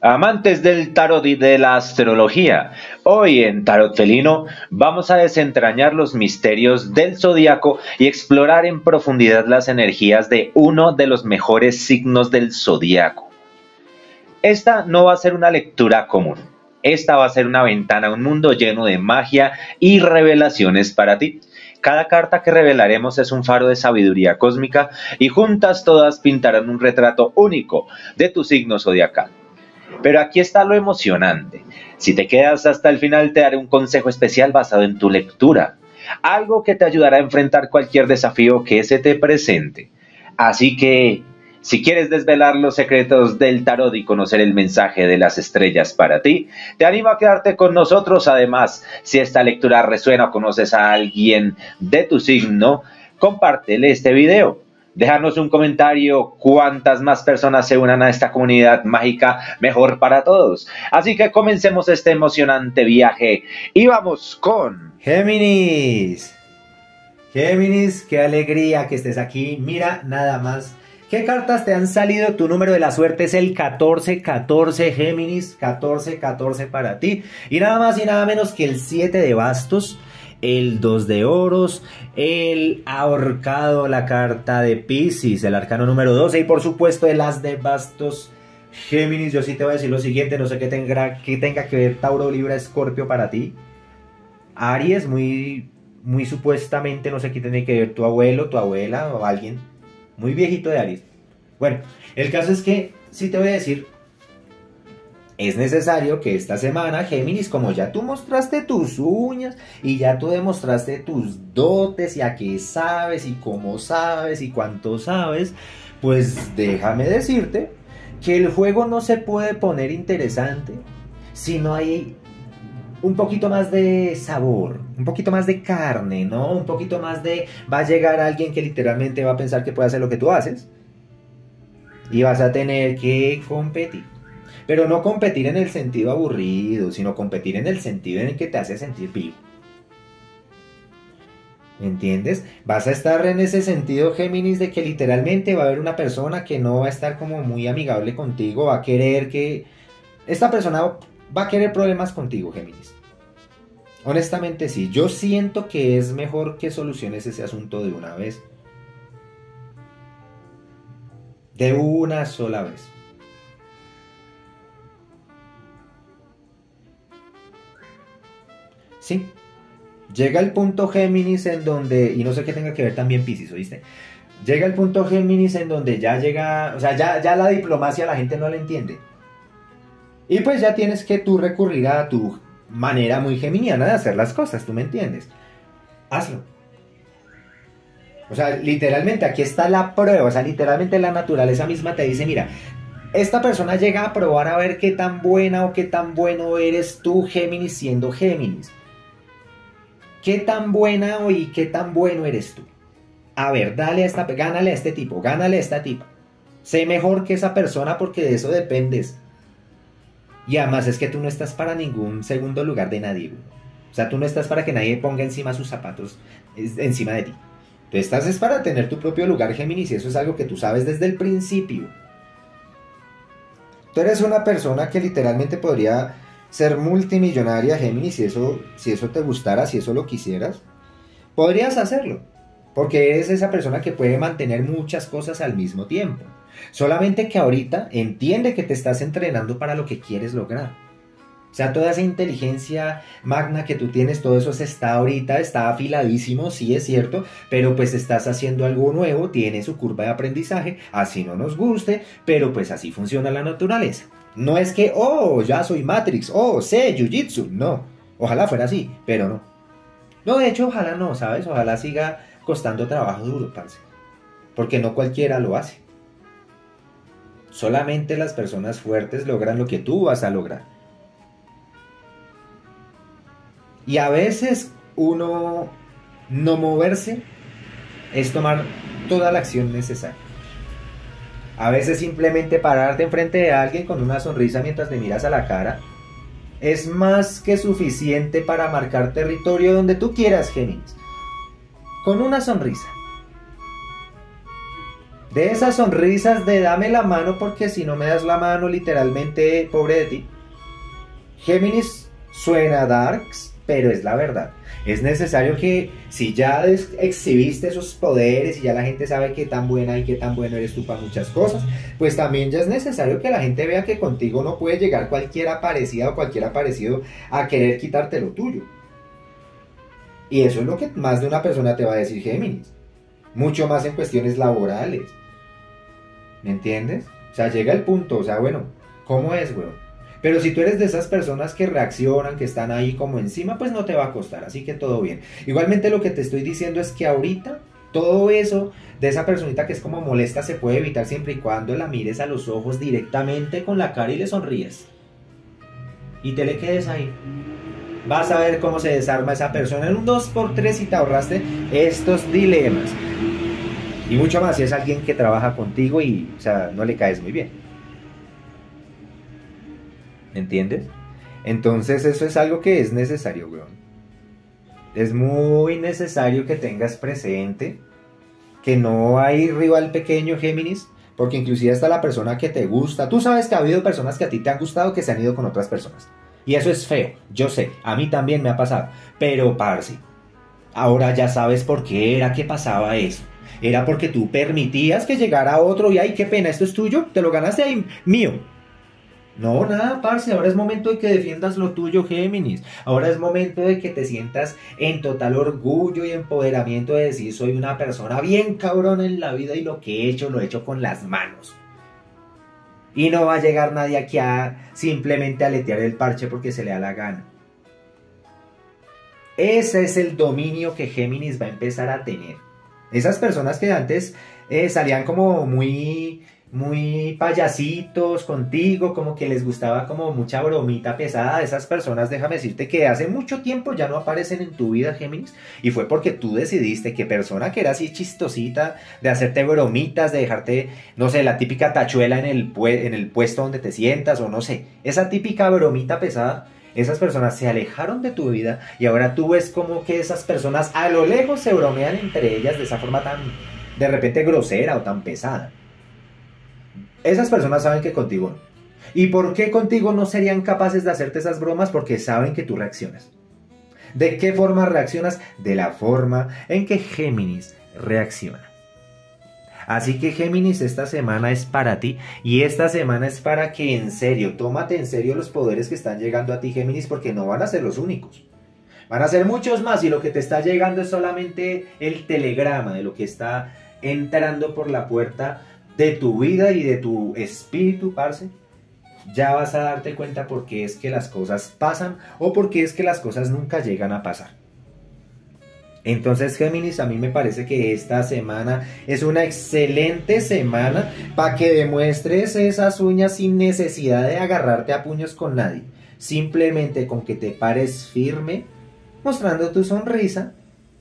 Amantes del tarot y de la astrología, hoy en Tarot Felino vamos a desentrañar los misterios del zodiaco y explorar en profundidad las energías de uno de los mejores signos del zodiaco. Esta no va a ser una lectura común, esta va a ser una ventana a un mundo lleno de magia y revelaciones para ti. Cada carta que revelaremos es un faro de sabiduría cósmica y juntas todas pintarán un retrato único de tu signo zodiacal. Pero aquí está lo emocionante. Si te quedas hasta el final te daré un consejo especial basado en tu lectura. Algo que te ayudará a enfrentar cualquier desafío que se te presente. Así que, si quieres desvelar los secretos del tarot y conocer el mensaje de las estrellas para ti, te animo a quedarte con nosotros. Además, si esta lectura resuena o conoces a alguien de tu signo, compártele este video. Déjanos un comentario, cuantas más personas se unan a esta comunidad mágica, mejor para todos. Así que comencemos este emocionante viaje y vamos con Géminis. Géminis, qué alegría que estés aquí. Mira nada más. ¿Qué cartas te han salido? Tu número de la suerte es el 1414, Géminis. 1414 para ti. Y nada más y nada menos que el 7 de bastos, el 2 de oros, el ahorcado, la carta de Piscis, el arcano número 12 y por supuesto el as de bastos. Géminis, yo sí te voy a decir lo siguiente, no sé qué tenga que ver Tauro, Libra, Escorpio para ti. Aries, muy supuestamente, no sé qué tiene que ver tu abuelo, tu abuela o alguien muy viejito de Aries. Bueno, el caso es que sí te voy a decir, es necesario que esta semana, Géminis, como ya tú mostraste tus uñas y ya tú demostraste tus dotes y a qué sabes y cómo sabes y cuánto sabes, pues déjame decirte que el juego no se puede poner interesante si no hay un poquito más de sabor, un poquito más de carne, ¿no? Un poquito más de... Va a llegar alguien que literalmente va a pensar que puede hacer lo que tú haces y vas a tener que competir. Pero no competir en el sentido aburrido, sino competir en el sentido en el que te hace sentir vivo. ¿Me entiendes? Vas a estar en ese sentido, Géminis, de que literalmente va a haber una persona que no va a estar como muy amigable contigo, va a querer que... Esta persona va a querer problemas contigo, Géminis. Honestamente sí, yo siento que es mejor que soluciones ese asunto de una vez. De una sola vez. Sí, llega el punto Géminis en donde, y no sé qué tenga que ver también Piscis, ¿oíste? Llega el punto Géminis en donde ya llega, o sea, ya la diplomacia la gente no la entiende. Y pues ya tienes que tú recurrir a tu manera muy geminiana de hacer las cosas, ¿tú me entiendes? Hazlo. O sea, literalmente aquí está la prueba, o sea, literalmente la naturaleza misma te dice, mira, esta persona llega a probar a ver qué tan buena o qué tan bueno eres tú, Géminis, siendo Géminis. ¿Qué tan buena y qué tan bueno eres tú? A ver, gánale a este tipo, gánale a esta tipa. Sé mejor que esa persona porque de eso dependes. Y además es que tú no estás para ningún segundo lugar de nadie, güey. O sea, tú no estás para que nadie ponga encima sus zapatos encima de ti. Tú estás es para tener tu propio lugar, Géminis, y eso es algo que tú sabes desde el principio. Tú eres una persona que literalmente podría ser multimillonaria, Géminis, si eso te gustara, si eso lo quisieras, podrías hacerlo, porque eres esa persona que puede mantener muchas cosas al mismo tiempo. Solamente que ahorita entiende que te estás entrenando para lo que quieres lograr. O sea, toda esa inteligencia magna que tú tienes, todo eso está afiladísimo, sí es cierto, pero pues estás haciendo algo nuevo, tiene su curva de aprendizaje, así no nos guste, pero pues así funciona la naturaleza. No es que, oh, ya soy Matrix, oh, sé Jiu-Jitsu, no. Ojalá fuera así, pero no. No, de hecho, ojalá no, ¿sabes? Ojalá siga costando trabajo duro, parce. Porque no cualquiera lo hace. Solamente las personas fuertes logran lo que tú vas a lograr. Y a veces uno no moverse es tomar toda la acción necesaria. A veces simplemente pararte enfrente de alguien con una sonrisa mientras le miras a la cara es más que suficiente para marcar territorio donde tú quieras, Géminis. Con una sonrisa. De esas sonrisas de dame la mano porque si no me das la mano, literalmente, pobre de ti. Géminis suena darks, pero es la verdad. Es necesario que si ya exhibiste esos poderes y ya la gente sabe qué tan buena y qué tan bueno eres tú para muchas cosas, pues también ya es necesario que la gente vea que contigo no puede llegar cualquiera parecida o cualquiera parecido a querer quitarte lo tuyo. Y eso es lo que más de una persona te va a decir Géminis. Mucho más en cuestiones laborales. ¿Me entiendes? O sea, llega el punto, o sea, bueno, ¿cómo es, weón? Pero si tú eres de esas personas que reaccionan, que están ahí como encima, pues no te va a costar, así que todo bien. Igualmente lo que te estoy diciendo es que ahorita todo eso de esa personita que es como molesta se puede evitar siempre y cuando la mires a los ojos directamente con la cara y le sonríes. Y te le quedes ahí. Vas a ver cómo se desarma esa persona en un 2x3 y te ahorraste estos dilemas. Y mucho más si es alguien que trabaja contigo y, o sea, no le caes muy bien. ¿Me entiendes? Entonces eso es algo que es necesario, weón. Es muy necesario que tengas presente que no hay rival pequeño, Géminis, porque inclusive hasta la persona que te gusta, tú sabes que ha habido personas que a ti te han gustado que se han ido con otras personas. Y eso es feo, yo sé, a mí también me ha pasado. Pero, parce, ahora ya sabes por qué era que pasaba eso. Era porque tú permitías que llegara otro y ay, qué pena, esto es tuyo, te lo ganaste ahí, mío. No, nada, parce, ahora es momento de que defiendas lo tuyo, Géminis. Ahora es momento de que te sientas en total orgullo y empoderamiento de decir soy una persona bien cabrona en la vida y lo que he hecho, lo he hecho con las manos. Y no va a llegar nadie aquí a simplemente aletear el parche porque se le da la gana. Ese es el dominio que Géminis va a empezar a tener. Esas personas que antes salían como muy payasitos contigo, como que les gustaba como mucha bromita pesada, esas personas, déjame decirte que hace mucho tiempo ya no aparecen en tu vida, Géminis, y fue porque tú decidiste que persona que era así chistosita, de hacerte bromitas, de dejarte, no sé, la típica tachuela en el puesto donde te sientas, o no sé, esa típica bromita pesada, esas personas se alejaron de tu vida, y ahora tú ves como que esas personas a lo lejos se bromean entre ellas de esa forma tan, de repente grosera o tan pesada. Esas personas saben que contigo no. ¿Y por qué contigo no serían capaces de hacerte esas bromas? Porque saben que tú reaccionas. ¿De qué forma reaccionas? De la forma en que Géminis reacciona. Así que Géminis, esta semana es para ti y esta semana es para que en serio, tómate en serio los poderes que están llegando a ti, Géminis, porque no van a ser los únicos. Van a ser muchos más y lo que te está llegando es solamente el telegrama de lo que está entrando por la puerta de tu vida y de tu espíritu, parce. Ya vas a darte cuenta por qué es que las cosas pasan o por qué es que las cosas nunca llegan a pasar. Entonces, Géminis, a mí me parece que esta semana es una excelente semana para que demuestres esas uñas sin necesidad de agarrarte a puños con nadie. Simplemente con que te pares firme, mostrando tu sonrisa,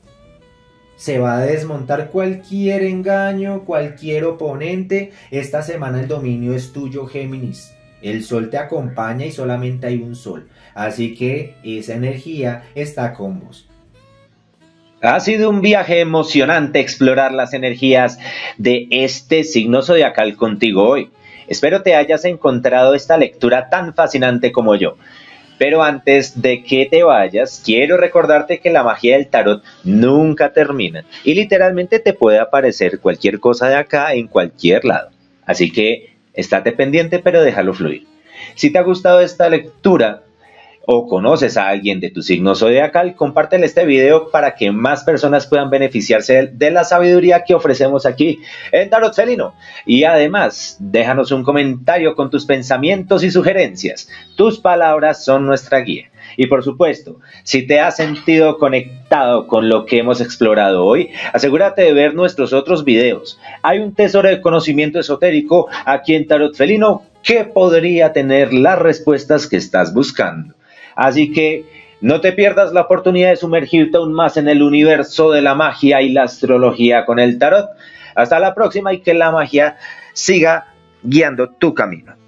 se va a desmontar cualquier engaño, cualquier oponente. Esta semana el dominio es tuyo, Géminis. El sol te acompaña y solamente hay un sol. Así que esa energía está con vos. Ha sido un viaje emocionante explorar las energías de este signo zodiacal contigo hoy. Espero te hayas encontrado esta lectura tan fascinante como yo. Pero antes de que te vayas, quiero recordarte que la magia del tarot nunca termina y literalmente te puede aparecer cualquier cosa de acá en cualquier lado. Así que estate pendiente, pero déjalo fluir. Si te ha gustado esta lectura o conoces a alguien de tu signo zodiacal, compártele este video para que más personas puedan beneficiarse de la sabiduría que ofrecemos aquí en Tarot Felino. Y además, déjanos un comentario con tus pensamientos y sugerencias. Tus palabras son nuestra guía. Y por supuesto, si te has sentido conectado con lo que hemos explorado hoy, asegúrate de ver nuestros otros videos. Hay un tesoro de conocimiento esotérico aquí en Tarot Felino que podría tener las respuestas que estás buscando. Así que no te pierdas la oportunidad de sumergirte aún más en el universo de la magia y la astrología con el tarot. Hasta la próxima y que la magia siga guiando tu camino.